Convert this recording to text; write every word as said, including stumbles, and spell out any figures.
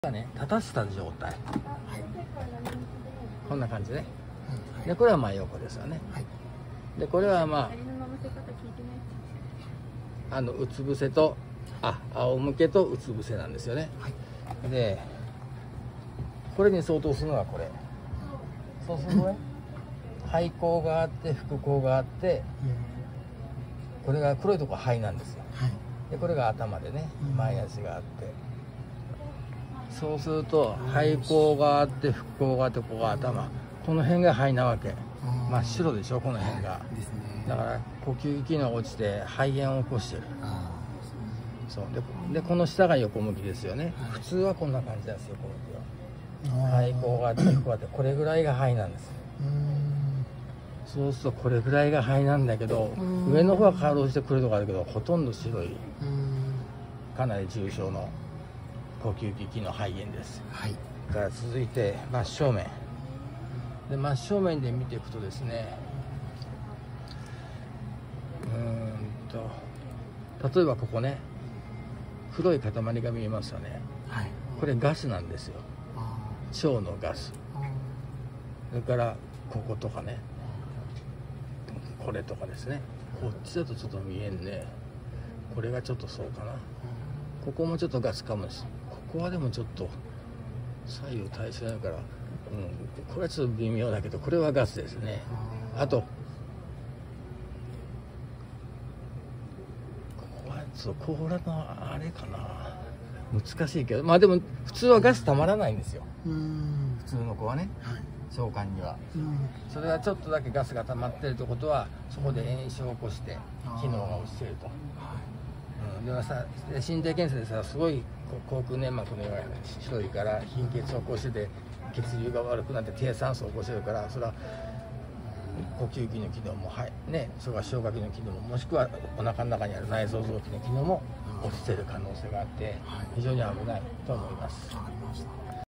ね、立たせた状態、 はい、 こんな感じね、 うんはい、 でこれは真横ですよね、はい、でこれはまああのうつ伏せとあ仰向けとうつ伏せなんですよね、はい、でこれに相当するのがこれ、そうするとね背甲があって腹甲があって、うん、これが黒いところ肺なんですよ、はい、でこれが頭でね前足があって、そうすると肺甲があって腹甲があってここが頭、この辺が肺なわけ。真っ白でしょこの辺が、だから呼吸機能が落ちて肺炎を起こしてる。そう で, でこの下が横向きですよね、普通はこんな感じなんですよ横向きは。肺甲があって腹甲があってこれぐらいが肺なんです。そうするとこれぐらいが肺なんだけど、上の方はかろうじて黒いとこあるけどほとんど白い、かなり重症の呼吸器機能肺炎です、はい、から続いて真正面で、真正面で見ていくとですね、うーんと例えばここね黒い塊が見えますよね、はい、これガスなんですよ。腸のガス。それからこことかね、これとかですね、こっちだとちょっと見えんね、これがちょっとそうかな、ここもちょっとガスかもしれない。ここはでもちょっと左右対称だから、うん、これはちょっと微妙だけどこれはガスですね。あとここはちょっと甲羅のあれかな、難しいけど、まあでも普通はガスたまらないんですよ、うん普通の子はね、はい、腸管には、うん、それはちょっとだけガスが溜まってるってことはそこで炎症を起こして機能が落ちていると。うん、でもさ心停検査でさすごい口腔粘膜の色が白いから貧血を起こしてて血流が悪くなって低酸素を起こしてるから、それは呼吸器の機能も、はいね、それから消化器の機能も、もしくはお腹の中にある内臓臓器の機能も落ちてる可能性があって非常に危ないと思います。